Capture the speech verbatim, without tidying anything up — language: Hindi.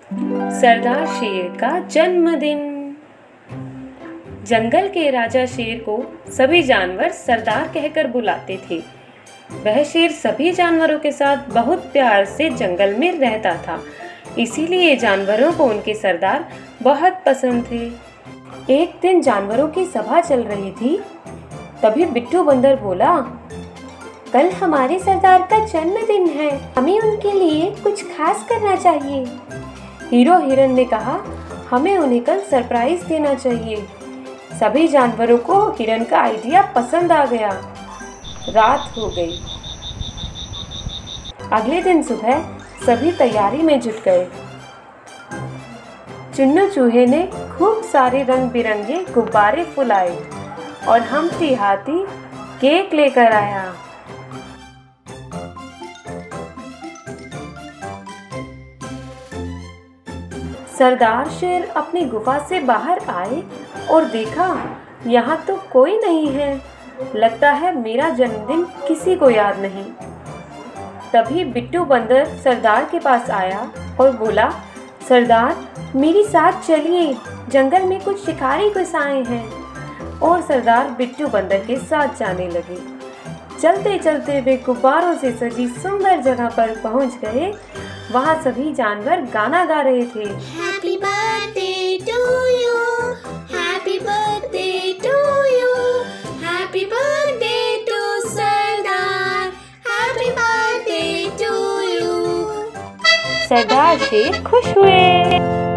सरदार शेर का जन्मदिन। जंगल के राजा शेर को सभी जानवर सरदार कहकर बुलाते थे। वह शेर सभी जानवरों के साथ बहुत प्यार से जंगल में रहता था, इसीलिए जानवरों को उनके सरदार बहुत पसंद थे। एक दिन जानवरों की सभा चल रही थी, तभी बिट्टू बंदर बोला, कल हमारे सरदार का जन्मदिन है, हमें उनके लिए कुछ खास करना चाहिए। हीरो हिरन ने कहा, हमें उन्हें कल सरप्राइज देना चाहिए। सभी जानवरों को हिरन का आइडिया पसंद आ गया। रात हो गई। अगले दिन सुबह सभी तैयारी में जुट गए। चुन्नू चूहे ने खूब सारे रंग बिरंगे गुब्बारे फुलाए और हम्प्टी हाथी केक लेकर आया। सरदार शेर अपनी गुफा से बाहर आए और देखा, यहाँ तो कोई नहीं है। लगता है मेरा जन्मदिन किसी को याद नहीं। तभी बिट्टू बंदर सरदार के पास आया और बोला, सरदार मेरे साथ चलिए, जंगल में कुछ शिकारी घुस आए हैं। और सरदार बिट्टू बंदर के साथ जाने लगे। चलते चलते वे गुब्बारों से सजी सुंदर जगह पर पहुंच गए। वहाँ सभी जानवर गाना गा रहे थे। Happy birthday to you, Happy birthday to you, Happy birthday to Sardar, Happy birthday to you। सरदार शेर खुश हुए।